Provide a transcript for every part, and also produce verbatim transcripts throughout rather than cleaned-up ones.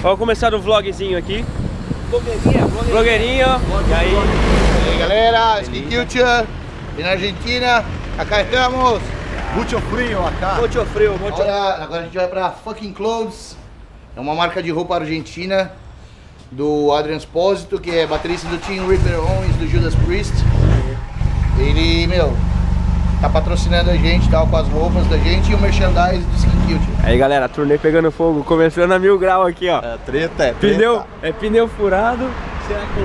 Vamos começar o vlogzinho aqui. Blogueirinha, blogueirinha. E aí? E aí galera, Skin Culture, na Argentina, acá estamos. Muito frio acá. Muito frio, muito frio. Agora, agora a gente vai pra Fucking Clothes, é uma marca de roupa argentina do Adrian Espósito, que é baterista do Tim Ripper Owens, do Judas Priest. Ele, meu, tá patrocinando a gente, tal, com as roupas da gente e o merchandise do Skin Culture. Aí galera, turnê pegando fogo, começando a mil grau aqui, ó. É treta, é treta. Pneu, é pneu furado. Será que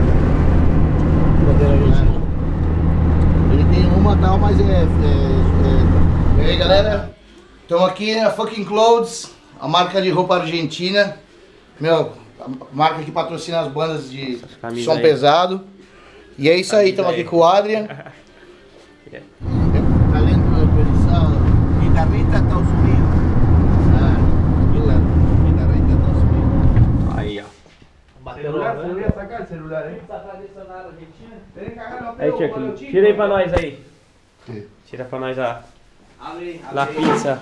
Ele tem uma tal, mas é... é, é... E aí galera, estamos aqui na Fucking Clothes, a marca de roupa argentina. Meu, a marca que patrocina as bandas de som aí. Pesado. E é isso aí, estamos aqui com o Adrian. Yeah. Talento organizado. Guitarrista Estados Unidos. Ah, Guitarrista Estados Unidos. Aí, ó. Celular, você ia sacar o celular, hein? Aí, Chuck, tira aí pra nós aí. Sim. Tira pra nós a... La pizza.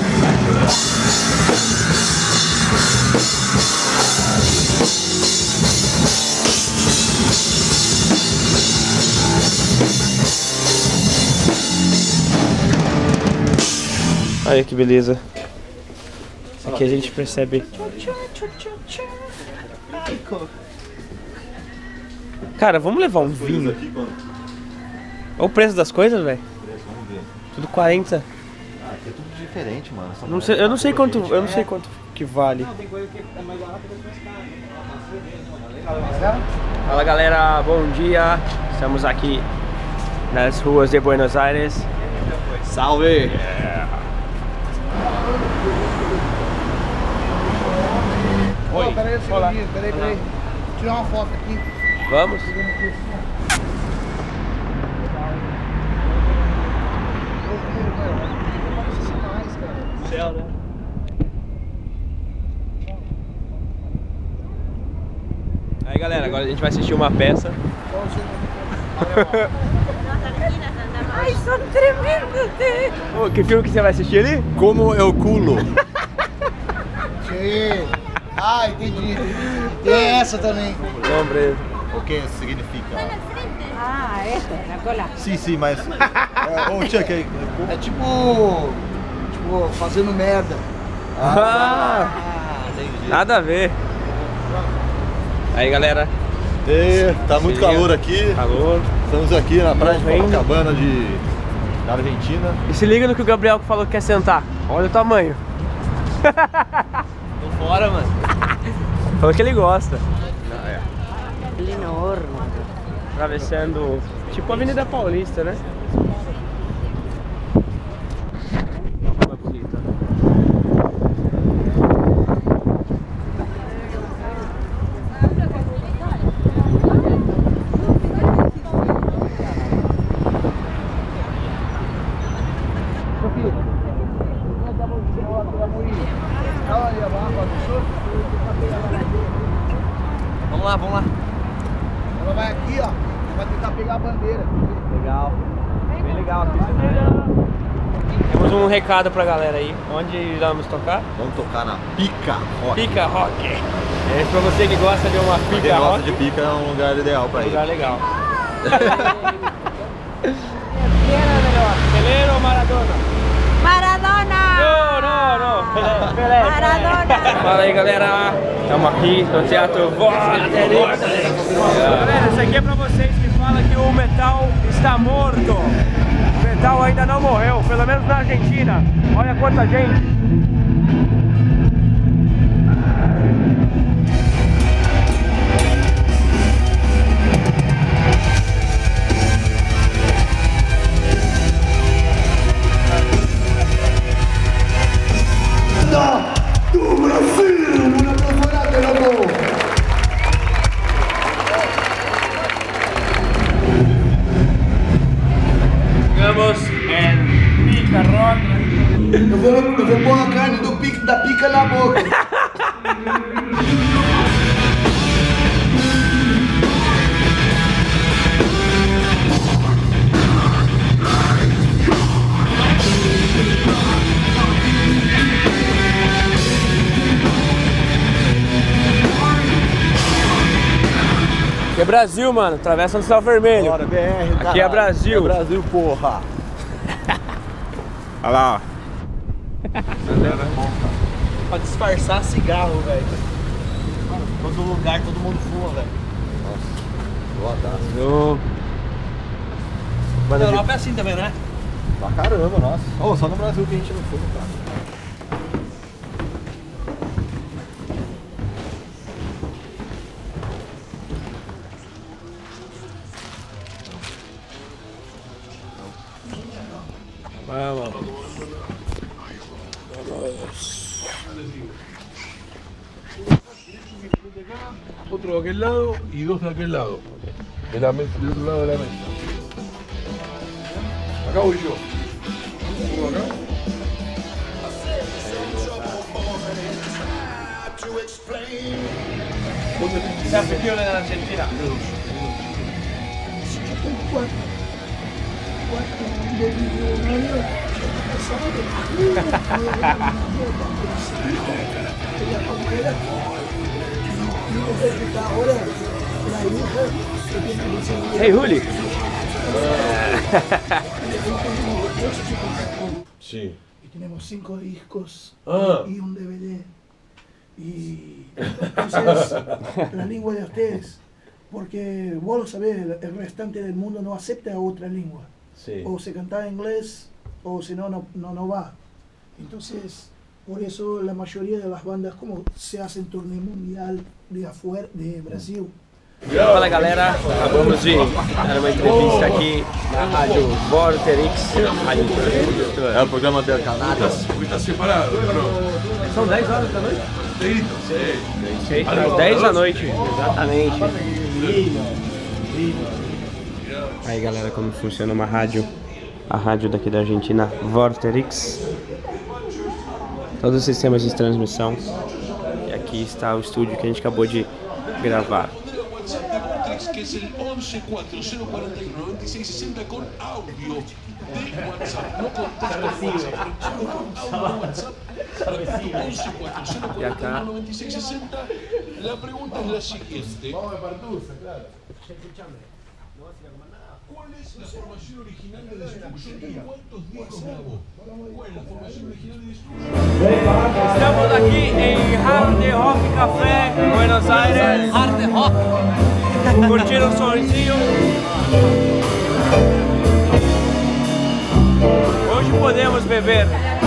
Olha que beleza. Aqui a gente percebe. Cara, vamos levar um vinho. Olha o preço das coisas, velho. Vamos ver. Tudo quarenta. Ah, aqui é tudo diferente, mano. Não sei, eu não sei quanto, eu não sei quanto que vale. Tem coisa que é mais barata que mais caro. Fala galera, bom dia. Estamos aqui nas ruas de Buenos Aires. Salve! Oi, oh, peraí um segundinho, peraí, peraí. Tirar uma foto aqui. Vamos? Céu, né? Aí galera, agora a gente vai assistir uma peça. Ai, são tremendos! Oh, que filme que você vai assistir ali? Como eu culo? Sim. Ah, entendi. Tem essa também. Lembrei. O que significa? Ah, esta, la cola. Sim, sim, mas... é, ô, Chuck, é, É tipo... Tipo, fazendo merda. Ah, entendi. nada a ver. Aí galera, E, tá muito Seria calor aqui. calor. Estamos aqui na praia de Morrendo. Copacabana de, da Argentina. E se liga no que o Gabriel falou que quer sentar. Olha o tamanho. Tô fora, mano. Falou que ele gosta. Enorme. Atravessando, tipo a Avenida Paulista, né? Uma bonita. Vamos lá, vamos lá. Ela vai aqui, ó. Vai tentar pegar a bandeira. Legal. Bem legal aqui. Temos um recado pra galera aí. Onde vamos tocar? Vamos tocar na Pica Rock. Pica Rock. É pra você que gosta de uma Quem Pica gosta Rock. de pica é um lugar ideal pra Um ir. lugar legal. Pelé ou Maradona? Maradona! Não, não, não. Pelé, Pelé. Maradona! Fala aí galera, estamos aqui no Teatro Vorterix. Galera, isso aqui é pra vocês que falam que o metal está morto. O metal ainda não morreu, pelo menos na Argentina. Olha quanta gente. Do Brasil! Una profurata, loco! Chegamos em Pica Rock. Eu vou, eu vou pôr a carne do pica, da pica na boca. Brasil, mano. Atravessa no Céu Vermelho. Bora, B R, Aqui caralho. é Brasil. É Brasil, porra. Olha lá, ó. Pra disfarçar cigarro, velho. Todo lugar, todo mundo fuma, velho. Nossa, Na Europa é assim também, né? pra caramba, nossa. Oh, só no Brasil que a gente não fuma, cara. Vamos. Otro de aquel lado y dos de aquel lado. De la mesa, del otro lado de la mesa. Acá voy yo. Uno acá. Você assistiu na Argentina? Hey, Juli. Sí. Y tenemos cinco discos Ah. y un D V D. Y entonces, la lengua de ustedes, porque vos lo sabés, el restante del mundo no acepta otra lengua. Sí. O se canta en inglés, o si no, no, no, no va. Entonces, por eso la mayoría de las bandas, como se hacen torneo mundial de afuera, de Brasil. Fala galera, acabamos de dar uma entrevista aqui na rádio Vorterix, rádio produtora. É o programa da Canadá. Porque está separado, ¿no? São dez horas da noite? Sí. Às dez da noite, exatamente. Aí galera, como funciona uma rádio, a rádio daqui da Argentina, Vorterix. Todos os sistemas de transmissão. E aqui está o estúdio que a gente acabou de gravar. Que es el once cuatro cero cuatro uno nueve seis sesenta con audio de WhatsApp, no con texto de WhatsApp, audio WhatsApp, once cuatro cero cuatro uno nueve seis sesenta. La pregunta es la siguiente. ¿Cuál es la formación original de Destruction? ¿Cuántos discos grabó? ¿Cuál es la formación original de Destruction? Estamos aqui em Hard Rock Café, Buenos Aires. Hard Rock. Curtindo o sonzinho. Hoje podemos beber.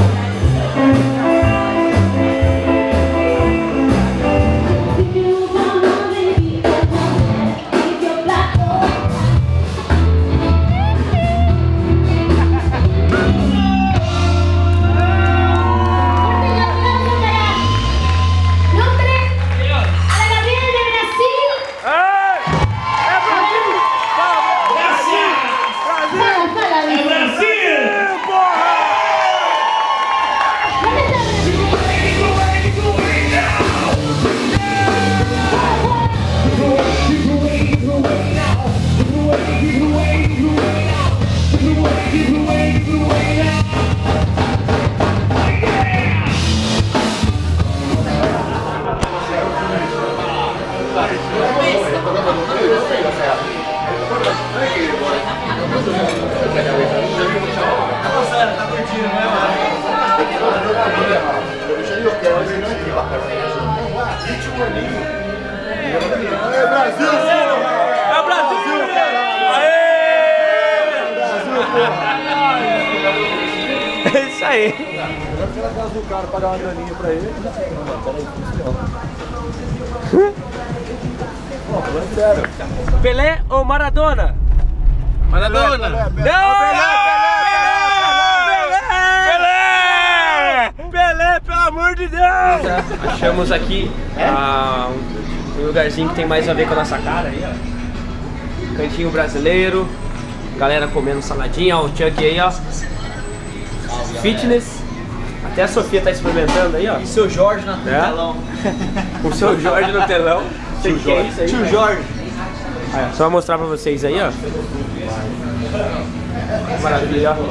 É Brasil! É Brasil! Aê! É isso aí! Eu fui na casa do cara pagar uma graninha pra ele. Pô, falando sério. Pelé ou Maradona? Maradona! Não! Pelé! Pelé! Pelé, pelo amor de Deus! Achamos aqui ah, um lugarzinho que tem mais a ver com a nossa cara aí, ó. Cantinho brasileiro, galera comendo saladinha, ó, o Chuck aí, ó. Fitness. Até a Sofia tá experimentando aí, ó. E seu Jorge no É? telão. O seu Jorge no telão. Tio Jorge. É Tio Jorge. Ah, só mostrar pra vocês aí, ó. Maravilha, ó.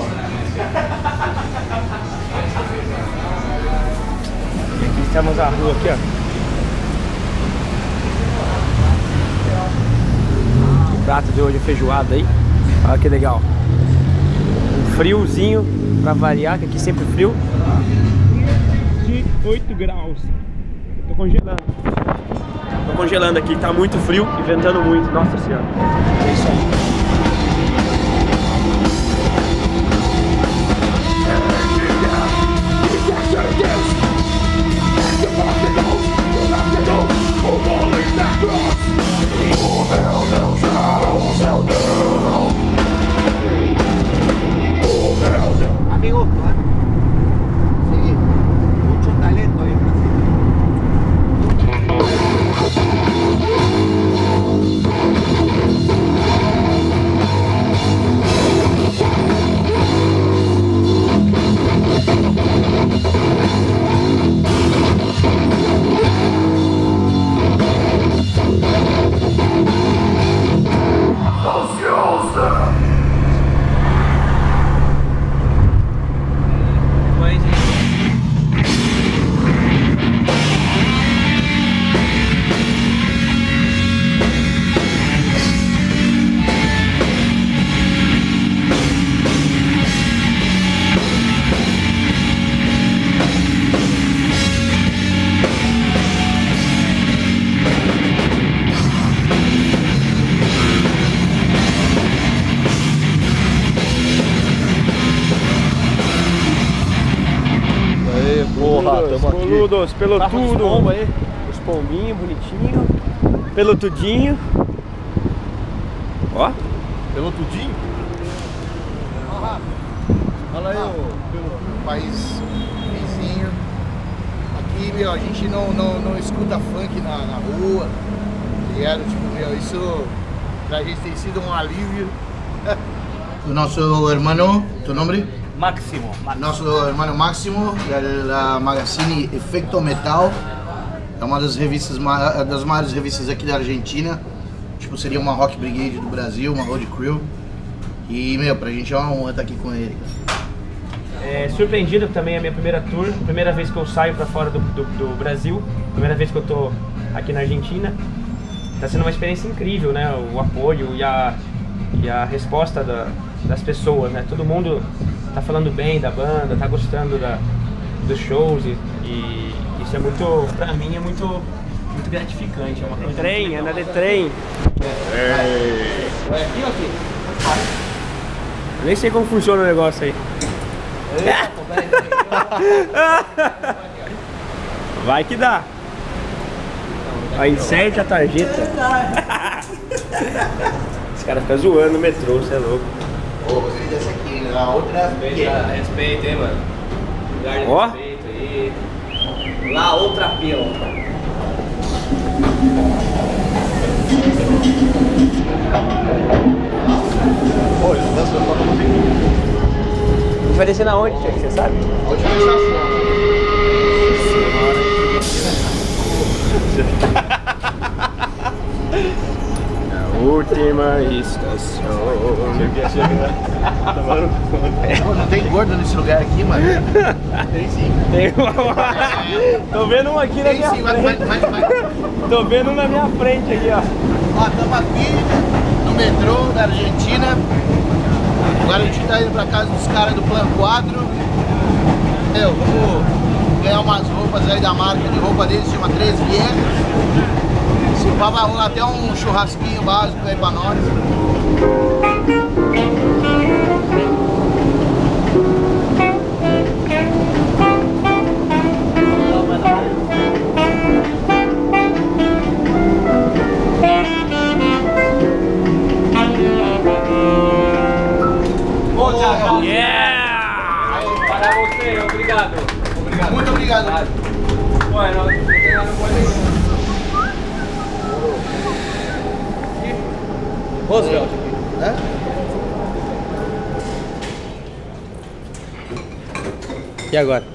E aqui temos a rua aqui, ó. prato de hoje, feijoada aí. Olha que legal. Um friozinho pra variar, que aqui sempre frio. De oito graus. Tô congelando. Tô congelando aqui, tá muito frio e ventando muito. Nossa senhora. É isso aí. Amigo, sí, mucho talento ahí en Brasil. Boludos, pelo tudo. Aí. Os pombinhos bonitinhos. Pelo tudinho. Ó. Pelo tudinho? Olha aí, o país vizinho. Aqui, meu, a gente não, não, não escuta funk na, na rua. Ligado? Tipo, meu, isso pra gente tem sido um alívio. O nosso irmão, tu nome? Máximo. Nosso irmão Máximo, da Magazine Efecto Metal. É uma das revistas, das maiores revistas aqui da Argentina. Tipo, seria uma Rock Brigade do Brasil, uma Road Crew. E, meu, pra gente é uma honra estar aqui com ele. É, surpreendido também, é a minha primeira tour, primeira vez que eu saio pra fora do, do, do Brasil, primeira vez que eu tô aqui na Argentina. Tá sendo uma experiência incrível, né? O apoio e a, e a resposta da, das pessoas, né? Todo mundo tá falando bem da banda, tá gostando da, dos shows e, e isso é muito, pra mim é muito, muito gratificante. É uma coisa trem, anda de trem. É. Vai aqui ou aqui? Eu nem sei como funciona o negócio aí. Vai que dá. Aí inserte a tarjeta. Esse cara fica zoando no metrô, você é louco. Ô, você desce aqui, na outra. Respeita, hein, mano. Lugar de Ó. respeito aí. Lá, outra pila. Oi, dança pra comigo. Vai descer na onde, Tchek? Você sabe? Última estação. Última estação. Pô, não tem gordo nesse lugar aqui, mano? Tem sim. Tem uma... Tô vendo um aqui na Tem minha sim, vai, frente. vai, vai, vai. Tô vendo um na minha frente aqui, ó. Ó, estamos aqui no metrô da Argentina. Agora a gente tá indo pra casa dos caras do Plan quatro. Meu, vamos ganhar umas roupas aí da marca de roupa deles, chama Três Viejas. Se pá, vai rolar até um churrasquinho básico aí pra nós. Yeah! Para você, obrigado. Obrigado. Muito obrigado. Bueno, que tengan un buen día. Roosevelt. Hã? E agora?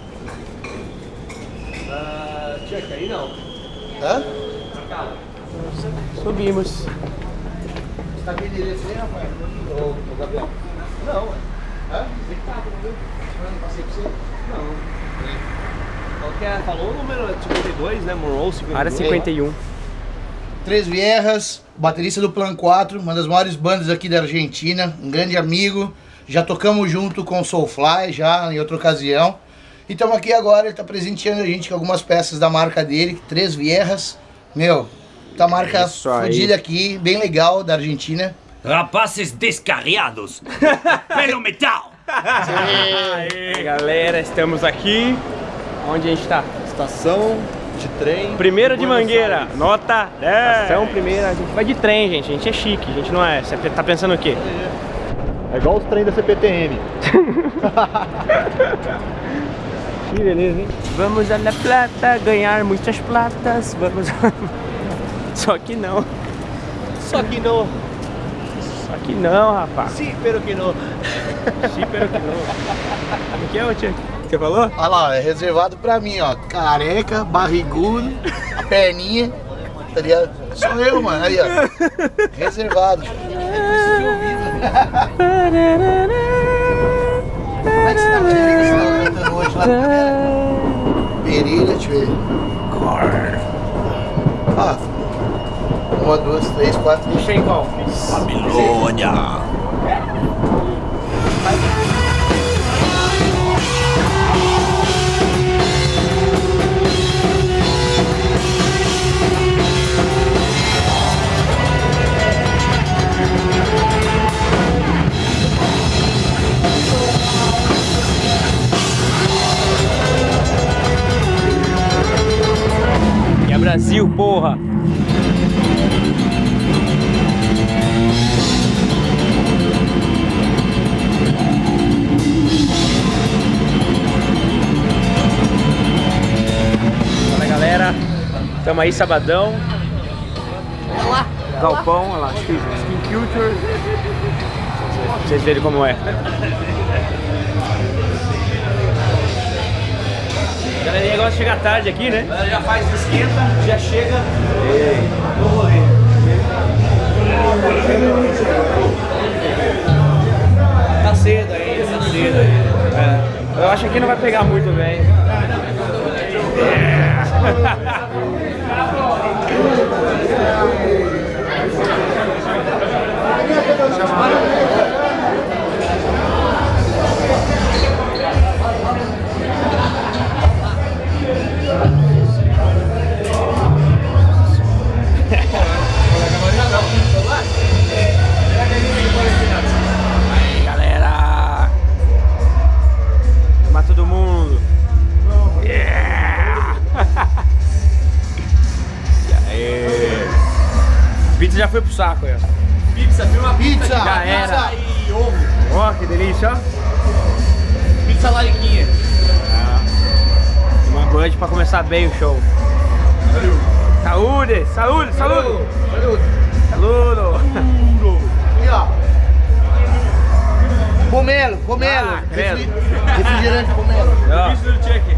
Uh, check aí não. Hã? Calma. Subimos. Você tá bem direito aí, rapaz? Ô, ô Gabriel. Não, ué. Hã? Eu não passei pra você? Não. Qual que é? Falou o número cinquenta e dois, né? Monroe cinquenta e dois. Área cinquenta e um. Três Viejas, baterista do Plan quatro, uma das maiores bandas aqui da Argentina, um grande amigo. Já tocamos junto com o Soulfly, já em outra ocasião. E estamos aqui agora, ele está presenteando a gente com algumas peças da marca dele, Três Viejas. Meu, tá marca fodida aqui, bem legal, da Argentina. Rapazes descarriados pelo metal. Aê, galera, estamos aqui. Onde a gente tá? Estação de trem. Primeira de Mangueira, nota dez. Estação primeira, a gente vai de trem, gente. A gente é chique, a gente não é. Você tá pensando o quê? É igual os trem da C P T M. Que beleza, hein? Vamos a La Plata ganhar muitas platas. Vamos. Só que não. Só que não. Só que não, rapaz. Sim, pero que não. Sim, pero que não. Como que é, ô tio? Você falou? Olha lá, é reservado pra mim, ó. Careca, barrigudo, a perninha. Tá ligado? Sou eu, mano. Aí, ó. Reservado. Como é que você tá cantando hoje lá? Pereira, deixa eu ver. Ah, uma, duas, três, quatro. Deixa em qual? Babilônia. E é Brasil, porra! Fala, galera, estamos aí sabadão. Olha lá, galpão, olha lá, Skin Culture. Pra vocês verem como é. A galerinha gosta de chegar tarde aqui, né? Já faz esquenta, já chega no rolê. Tá cedo aí, tá cedo aí. É. Eu acho que não vai pegar muito bem. É. Aí, galera, chama todo mundo. Yeah! E aí? Pizza já foi pro saco, aí, ó. Pizza, viu uma pizza? Pizza, Já era. Pizza e ovo. Ó, que delícia, ó. Pizza lariquinha. Uma bud pra começar bem o show. Saúde! Saúde! Saúde! Saúde. Saludo! Aqui, ó. Pomelo, pomelo. Ah, credo. Refri- Refrigerante pomelo. Ó. Pizza do check.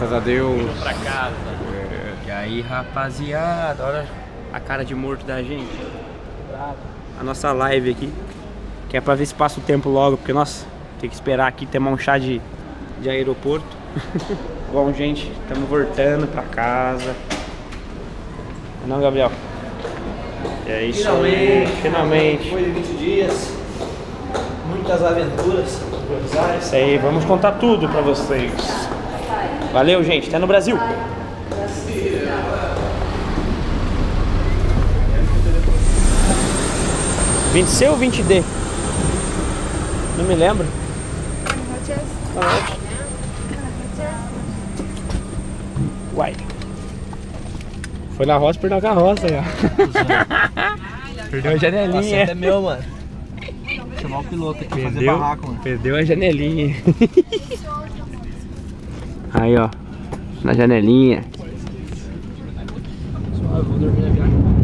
Graças a Deus. Pra casa. É. E aí, rapaziada, olha a cara de morto da gente. A nossa live aqui, que é pra ver se passa o tempo logo, porque nossa, tem que esperar aqui tomar um chá de, de aeroporto. Bom, gente, estamos voltando pra casa. Não, Gabriel? É isso Finalmente, aí, finalmente. Depois de vinte dias, muitas aventuras. É isso aí, vamos contar tudo pra vocês. Valeu, gente, até no Brasil. vinte C ou vinte D? Não me lembro. Uai. Foi na roça, perdeu a carroça aí, ó. Perdeu a janelinha. É meu, mano. Vou chamar o piloto aqui pra fazer barraco, mano. Perdeu a janelinha. Aí, ó. Na janelinha. Só vou dormir na viagem.